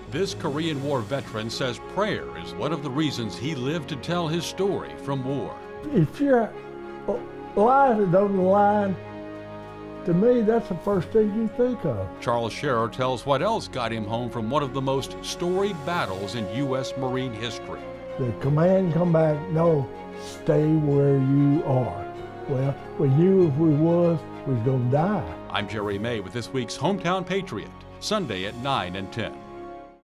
This Korean War veteran says prayer is one of the reasons he lived to tell his story from war. If your life is on the line, to me, that's the first thing you think of. Charles Sherrer tells what else got him home from one of the most storied battles in U.S. Marine history. The command come back, no, stay where you are. Well, we knew if we was gonna die. I'm Jerry May with this week's Hometown Patriot, Sunday at 9 and 10.